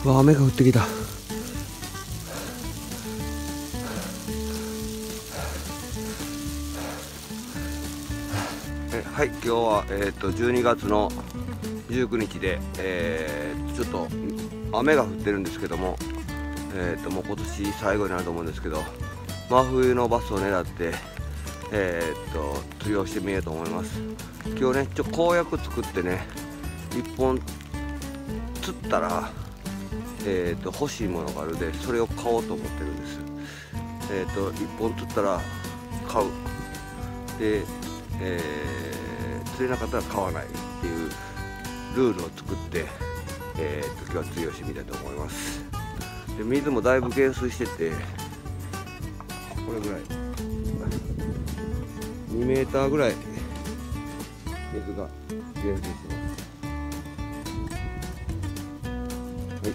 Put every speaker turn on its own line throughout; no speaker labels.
うわ、雨が降ってきた。はい、今日は、12月の19日で、ちょっと雨が降ってるんですけども、もう今年最後になると思うんですけど、真冬のバスを狙って、釣りをしてみようと思います。今日ね、公約作ってね、1本釣ったら、欲しいものがあるので、それを買おうと思ってるんです。1本釣ったら買う。で、釣れなかったら買わないっていうルールを作って、今日は釣りをしてみたいと思います。で、水もだいぶ減水してて、これぐらい2メーターぐらい水が減水してます。はい、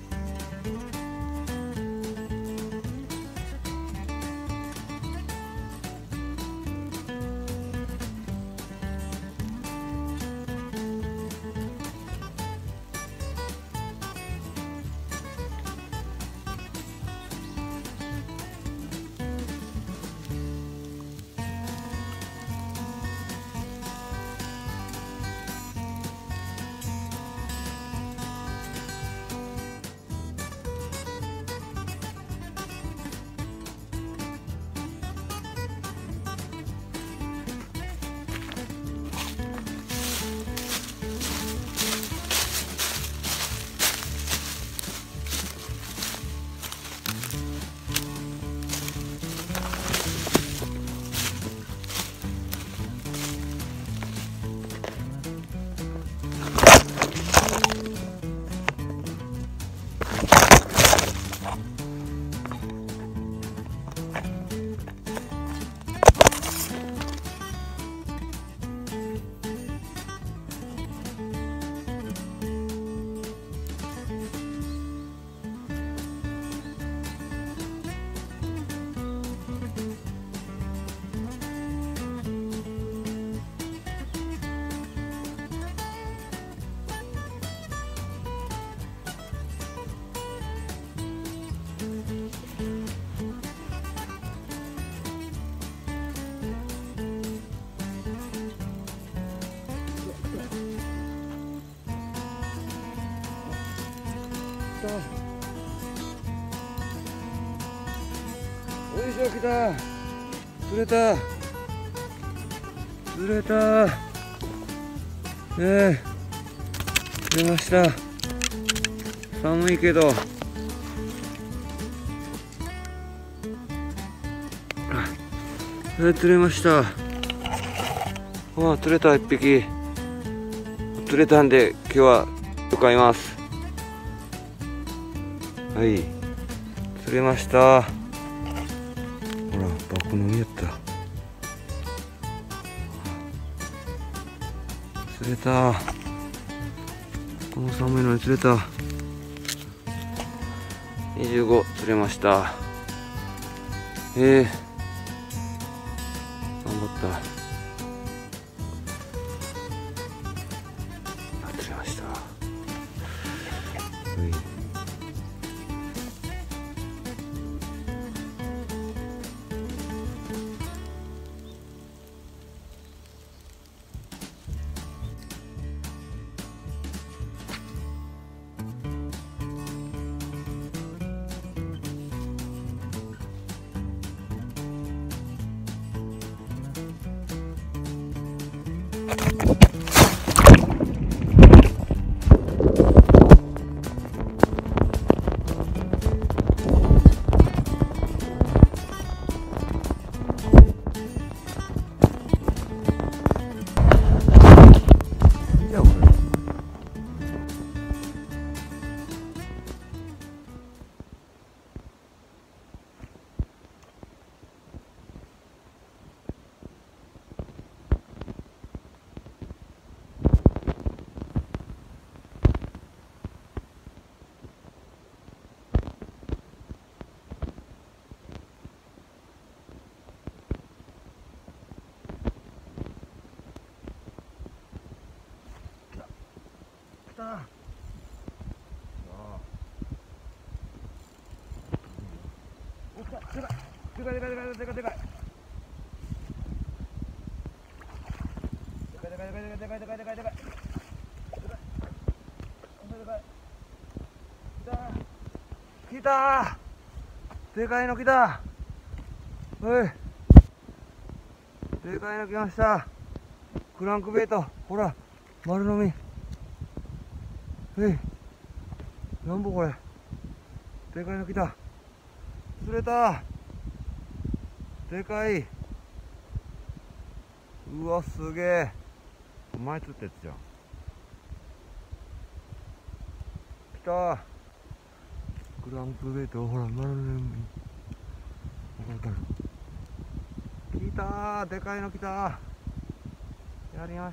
おいしょ、来た。釣れた。釣れた。出ました。寒いけど。釣れました。釣れた、1匹。釣れたんで、今日は向かいます。はい。釣れました。ほら、バクの実やった。釣れた。この寒いのに釣れた。25釣れました。頑張った。釣れました。 来たー、でかいの来た。おい、でかいの来ました。クランクベイト、ほら、丸飲み。なんぼこれ。でかいの来た。釣れた。でかい。うわ、すげえ。前釣ったやつじゃん。来た。クランクベイト、ほら、丸飲み。わかる。来たー、でかいの来た。やりました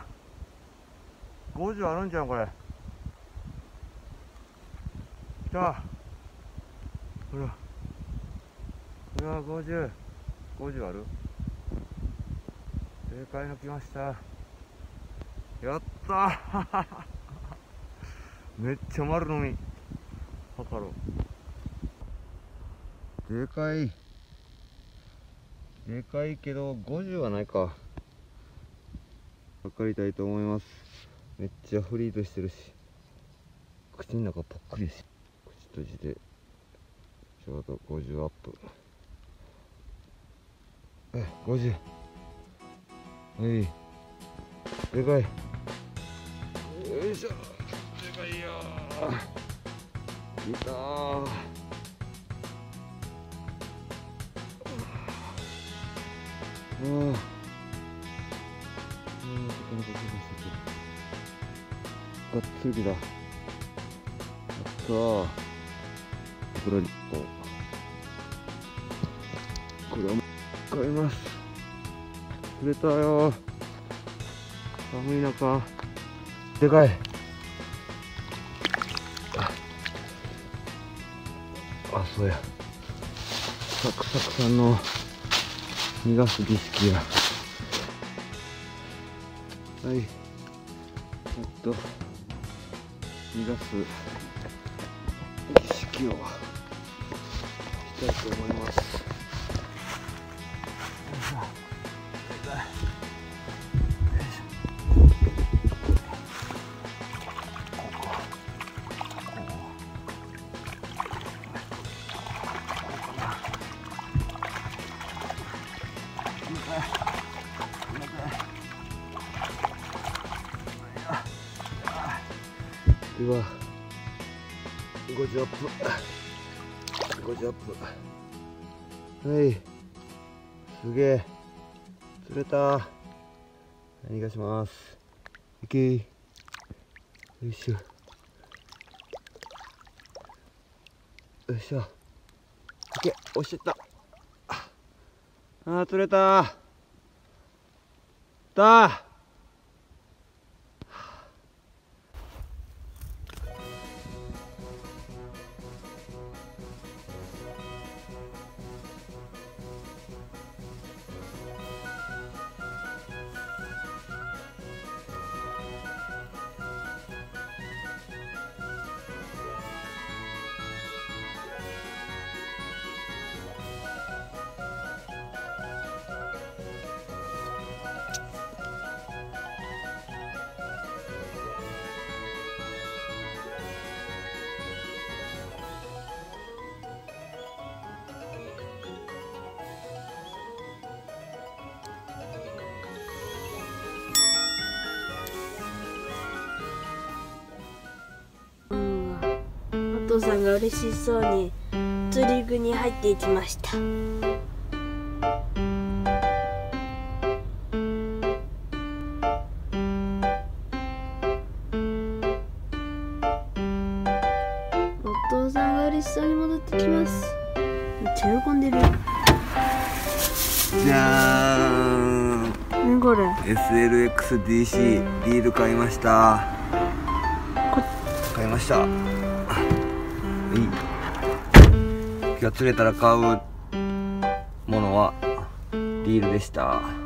。50あるんじゃん、これ。来た。ほら。うわ、50ある。でかいの来ました。やったーめっちゃ丸飲み。測ろう。でかい。でかいけど50はないか。測りたいと思います。めっちゃフリードしてるし、口の中ぽっくりし、口閉じてちょうど50アップ。50。はい、でかい。よいしょ、でかいよー。来たー。がっつりだ。やったー。これも買います。釣れたよー。寒い中、でかい。あ、そうや。サクサクさんの逃がす儀式や。はい。逃がす儀式をしたいと思います。うわ、50アップ、50アップ。はい、すげえ、釣れた。逃がします。いけー。よいしょ、よいしょ。いけ、押してった。あー、釣れた。
お父さんが嬉しそうに釣り具に入っていきました。お父さんが嬉しそうに戻ってきます。めっちゃ喜んでるよ。
じゃーん。
何これ？
SLX-DC リール買いました。今日釣れたら買うものはリールでした。